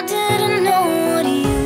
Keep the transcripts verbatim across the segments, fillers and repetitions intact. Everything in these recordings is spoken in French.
I didn't know what you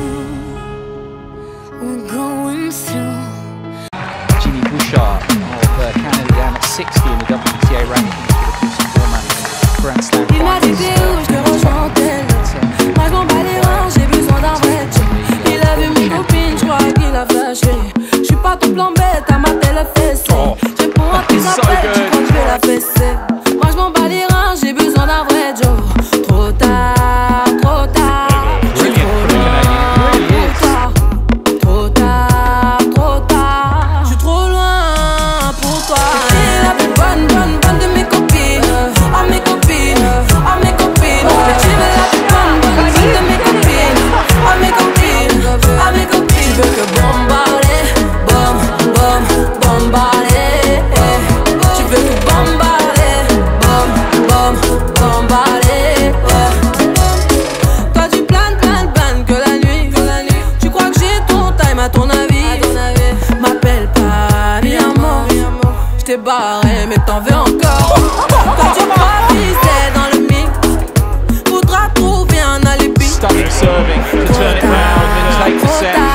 were going through. Ginny Bouchard of uh, Canada down at sixty in the W T A rankings for the Pussy format Grand Slam. Il m'a dit t'es où, je te rejoins en tel. Moi je m'en bats les reins, j'ai besoin d'un vrai job. Il a vu mes copines, je crois qu'il a flashé. Je suis pas ton plan bête, à ma telle fessée. J'ai pour un petit appel, tu crois que je vais la fesser. Moi je m'en bats les reins, j'ai besoin d'un vrai job. Trop tard, trop tard. J'suis trop loin, trop tard. Trop tard, trop tard. J'suis trop loin pour toi. T'es la plus bonne, bonne, bonne de mes copines. Ah mes copines, ah mes copines. Tu veux la plus bonne, bonne, bonne de mes copines. Ah mes copines, ah mes copines. Tu veux que bombarder, bom, bom, bombarder. Tu veux que bombarder, bom, bom, bombarder. Toi tu planes, planes, planes que la nuit. Tu crois que j'ai ton time à ton avis. M'appelle pas mi amor. J't'ai barré mais t'en veux encore. Quand tu crois viser dans le mix, faudra trouver un alibi. Stunning serving to turn it round and take the set.